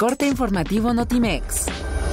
corte informativo Notimex.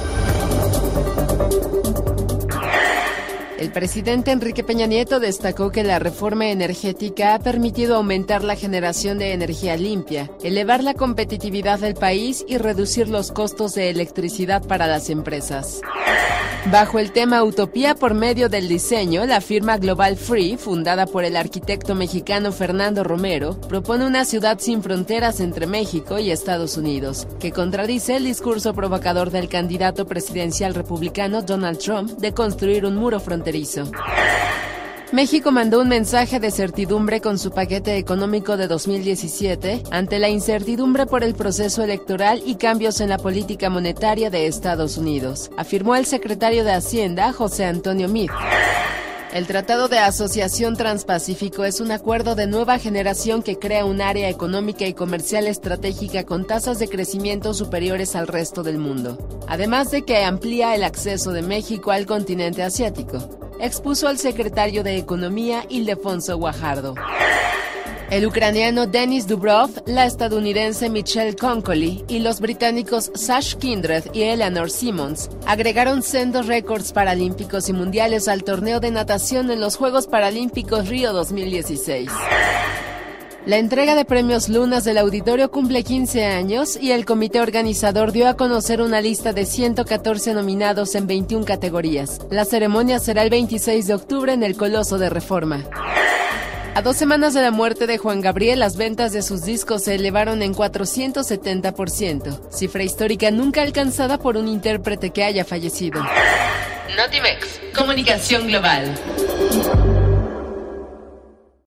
El presidente Enrique Peña Nieto destacó que la reforma energética ha permitido aumentar la generación de energía limpia, elevar la competitividad del país y reducir los costos de electricidad para las empresas. Bajo el tema Utopía por medio del diseño, la firma Global Free, fundada por el arquitecto mexicano Fernando Romero, propone una ciudad sin fronteras entre México y Estados Unidos, que contradice el discurso provocador del candidato presidencial republicano Donald Trump de construir un muro fronterizo. México mandó un mensaje de certidumbre con su paquete económico de 2017 ante la incertidumbre por el proceso electoral y cambios en la política monetaria de Estados Unidos, afirmó el secretario de Hacienda, José Antonio Meade. El Tratado de Asociación Transpacífico es un acuerdo de nueva generación que crea un área económica y comercial estratégica con tasas de crecimiento superiores al resto del mundo, además de que amplía el acceso de México al continente asiático, expuso el secretario de Economía Ildefonso Guajardo. El ucraniano Denis Dubrov, la estadounidense Michelle Konkoly y los británicos Sash Kindred y Eleanor Simmons agregaron sendos récords paralímpicos y mundiales al torneo de natación en los Juegos Paralímpicos Río 2016. La entrega de premios Lunas del Auditorio cumple 15 años y el comité organizador dio a conocer una lista de 114 nominados en 21 categorías. La ceremonia será el 26 de octubre en el Coloso de Reforma. A 2 semanas de la muerte de Juan Gabriel, las ventas de sus discos se elevaron en 470%, cifra histórica nunca alcanzada por un intérprete que haya fallecido. Notimex, comunicación global.